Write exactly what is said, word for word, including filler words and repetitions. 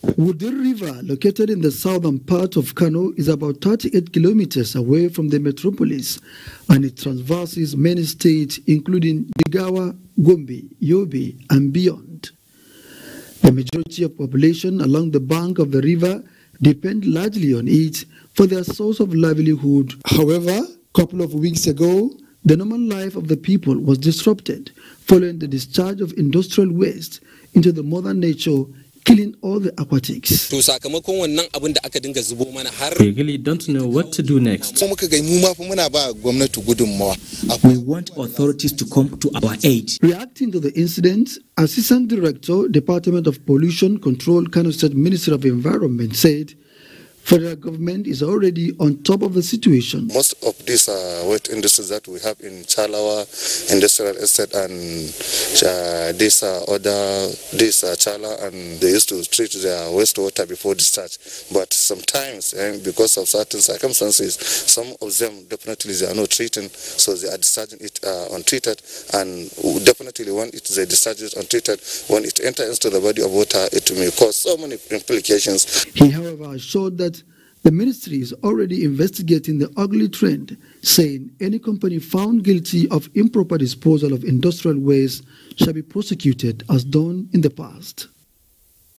Wudi River, located in the southern part of Kano, is about thirty-eight kilometers away from the metropolis, and it traverses many states including Jigawa, Gombe, Yobe and beyond. The majority of population along the bank of the river depend largely on it for their source of livelihood. However, a couple of weeks ago, the normal life of the people was disrupted following the discharge of industrial waste into the mother nature, killing all the aquatics. We really don't know what to do next. We want authorities to come to our aid. Reacting to the incident, Assistant Director, Department of Pollution Control, Kano State Ministry of Environment said federal government is already on top of the situation. Most of these uh, waste industries that we have in Chalawa Industrial Estate and uh, this uh, other this uh, Chala, and they used to treat their wastewater before discharge. But sometimes, and because of certain circumstances, some of them definitely they are not treating, so they are discharging it uh, untreated. And definitely when it they discharge it untreated, when it enters into the body of water, it may cause so many implications. He, however, assured that the ministry is already investigating the ugly trend, saying any company found guilty of improper disposal of industrial waste shall be prosecuted as done in the past.